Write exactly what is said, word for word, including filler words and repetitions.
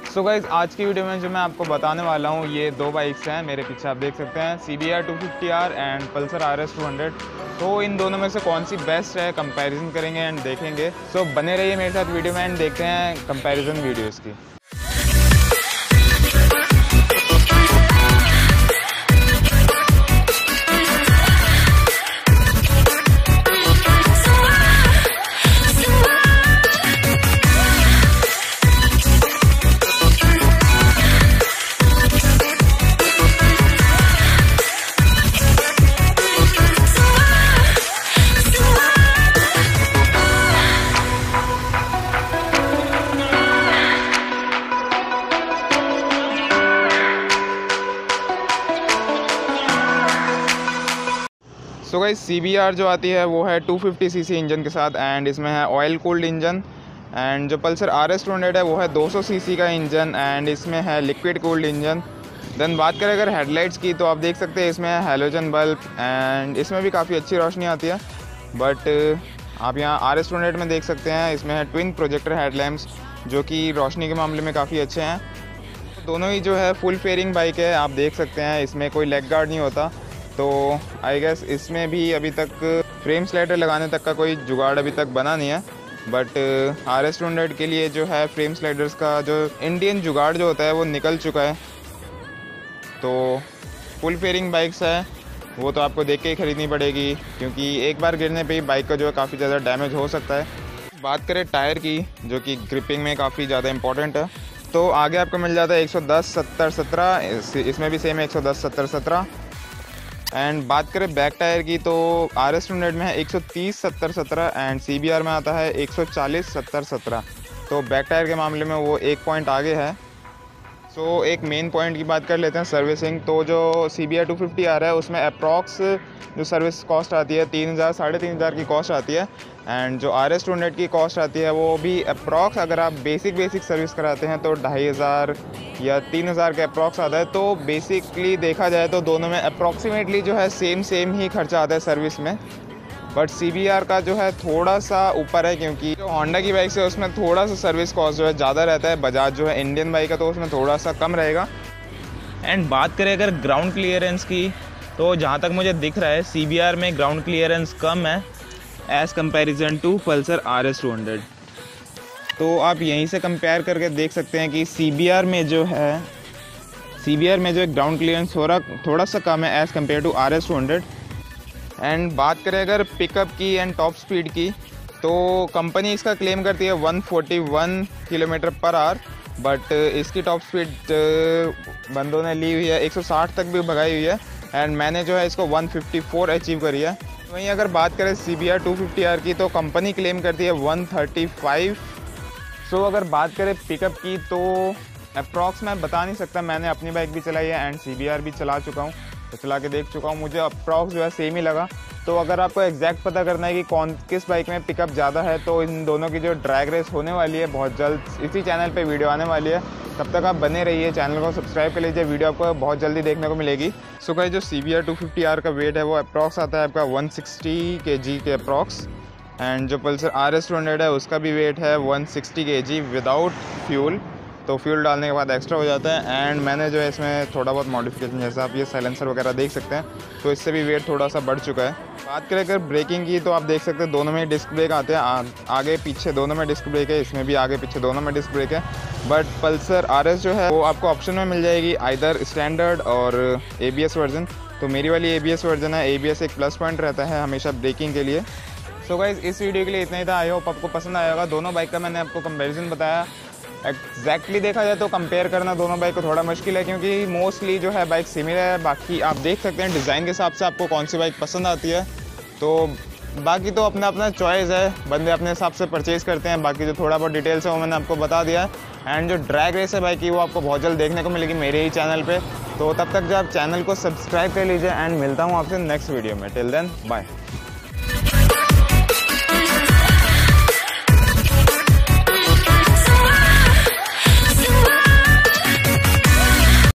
So guys आज की video में जो मैं आपको बताने वाला हूँ ये दो बाइक्स हैं। मेरे पीछे आप देख सकते हैं C B R two fifty R and Pulsar R S two hundred. तो इन दोनों में से कौन सी बेस्ट है कंपैरिजन करेंगे एंड देखेंगे। सो so, बने रहिए मेरे साथ वीडियो में एंड देखते हैं कंपैरिजन वीडियोज़ की। So guys C B R जो आती है वो है two fifty C C engine के साथ एंड इसमें है ऑयल कूल्ड इंजन। एंड जो Pulsar R S two hundred है वो है टू हंड्रेड सी सी का इंजन एंड इसमें है लिक्विड कूल्ड इंजन। देन बात करें अगर हेडलाइट्स की तो आप देख सकते हैं इसमें है हैलोजन बल्ब एंड इसमें भी काफ़ी अच्छी रोशनी आती है। बट आप यहाँ आर एस टू हंड्रेड में देख सकते हैं इसमें है ट्विन प्रोजेक्टर हेडलैम्प्स जो कि रोशनी के मामले में काफ़ी अच्छे हैं। दोनों ही जो है फुल फेयरिंग बाइक है, आप देख सकते हैं इसमें कोई लेग गार्ड नहीं होता। तो आई गेस इसमें भी अभी तक फ्रेम स्लाइडर लगाने तक का कोई जुगाड़ अभी तक बना नहीं है। But R S two hundred के लिए जो है फ्रेम स्लाइडर्स का जो इंडियन जुगाड़ जो होता है वो निकल चुका है। तो फुल फेयरिंग बाइक्स है वो तो आपको देख के ही ख़रीदनी पड़ेगी क्योंकि एक बार गिरने पे ही बाइक का जो है काफ़ी ज़्यादा डैमेज हो सकता है। बात करें टायर की जो कि ग्रिपिंग में काफ़ी ज़्यादा इंपॉर्टेंट है, तो आगे आपको मिल जाता है एक सौ दस सत्तर सत्रह, इसमें भी सेम है एक सौ दस सत्तर सत्रह। एंड बात करें बैक टायर की तो आर एस टू हंड्रेड में है एक सौ तीस सत्तर सत्रह एंड सी बी आर में आता है एक सौ चालीस सत्तर सत्रह। तो बैक टायर के मामले में वो एक पॉइंट आगे है। सो so, एक मेन पॉइंट की बात कर लेते हैं सर्विसिंग। तो जो C B R two fifty R है उसमें अप्रॉक्स जो सर्विस कॉस्ट आती है तीन हज़ार साढ़े तीन हज़ार की कॉस्ट आती है एंड जो आर एस टू हंड्रेड की कॉस्ट आती है वो भी अप्रॉक्स अगर आप बेसिक बेसिक सर्विस कराते हैं तो ढाई हज़ार या तीन हज़ार के अप्रॉक्स आता है। तो बेसिकली देखा जाए तो दोनों में अप्रॉक्सीमेटली जो है सेम सेम ही खर्चा आता है सर्विस में। बट सी बी आर का जो है थोड़ा सा ऊपर है क्योंकि जो होंडा की बाइक है उसमें थोड़ा सा सर्विस कॉस्ट जो है ज़्यादा रहता है। बजाज जो है इंडियन बाइक है तो उसमें थोड़ा सा कम रहेगा। एंड बात करें अगर ग्राउंड क्लियरेंस की तो जहाँ तक मुझे दिख रहा है सी बी आर में ग्राउंड क्लियरेंस कम है as comparison to Pulsar R S two hundred. तो आप यहीं से कंपेयर करके देख सकते हैं कि सी बी आर में जो है सी बी आर में जो ग्राउंड क्लियरेंस थोड़ा थोड़ा सा कम है as compare to R S two hundred. And बात करें अगर पिकअप की एंड टॉप स्पीड की तो कंपनी इसका क्लेम करती है one forty one kilometre per hour, but इसकी टॉप स्पीड बंदों ने ली हुई है एक सौ साठ तक भी भगाई हुई है एंड मैंने जो है इसको वन फिफ्टी फोर अचीव करी है। वहीं अगर बात करें C B R two fifty R की तो कंपनी क्लेम करती है वन थर्टी फाइव। सो अगर बात करें पिकअप की तो अप्रॉक्स मैं बता नहीं सकता, मैंने अपनी बाइक भी चलाई है एंड सी बी आर भी चला चुका हूँ, तो चला के देख चुका हूँ, मुझे अप्रॉक्स जो है सेम ही लगा। तो अगर आपको एग्जैक्ट पता करना है कि कौन किस बाइक में पिकअप ज़्यादा है तो इन दोनों की जो ड्रैग रेस होने वाली है बहुत जल्द इसी चैनल पे वीडियो आने वाली है। तब तक आप बने रहिए, चैनल को सब्सक्राइब कर लीजिए, वीडियो आपको बहुत जल्दी देखने को मिलेगी। सो गाइस जो C B R two fifty R का वेट है वो अप्रॉक्स आता है आपका वन सिक्सटी के जी के अप्रॉक्स एंड जो Pulsar R S two hundred है उसका भी वेट है one sixty K G without fuel. तो फ्यूल डालने के बाद एक्स्ट्रा हो जाता है एंड मैंने जो है इसमें थोड़ा बहुत मॉडिफिकेशन जैसा आप ये साइलेंसर वगैरह देख सकते हैं तो इससे भी वेट थोड़ा सा बढ़ चुका है। बात करें अगर ब्रेकिंग की तो आप देख सकते हैं दोनों में डिस्क ब्रेक आते हैं, आ, आगे पीछे दोनों में डिस्क ब्रेक है, इसमें भी आगे पीछे दोनों में डिस्क ब्रेक है। बट पल्सर आर एस जो है वो आपको ऑप्शन में मिल जाएगी आइदर स्टैंडर्ड और ए बी एस वर्जन। तो मेरी वाली ए बी एस वर्जन है, ए बी एस एक प्लस पॉइंट रहता है हमेशा ब्रेकिंग के लिए। सो गाइस इस वीडियो के लिए इतना ही था, आई होप आपको पसंद आया होगा। दोनों बाइक का मैंने आपको कंपैरिजन बताया। एग्जैक्टली exactly देखा जाए तो कंपेयर करना दोनों बाइक को थोड़ा मुश्किल है क्योंकि मोस्टली जो है बाइक सिमिलर है। बाकी आप देख सकते हैं डिज़ाइन के हिसाब से आपको कौन सी बाइक पसंद आती है। तो बाकी तो अपना अपना चॉइस है, बंदे अपने हिसाब से परचेज़ करते हैं। बाकी जो थोड़ा बहुत डिटेल्स है वो मैंने आपको बता दिया है एंड जो ड्रैग रेस है बाइक की वो आपको बहुत जल्द देखने को मिलेगी मेरे ही चैनल पे। तो तब तक जो आप चैनल को सब्सक्राइब कर लीजिए एंड मिलता हूँ आपसे नेक्स्ट वीडियो में। Till then bye.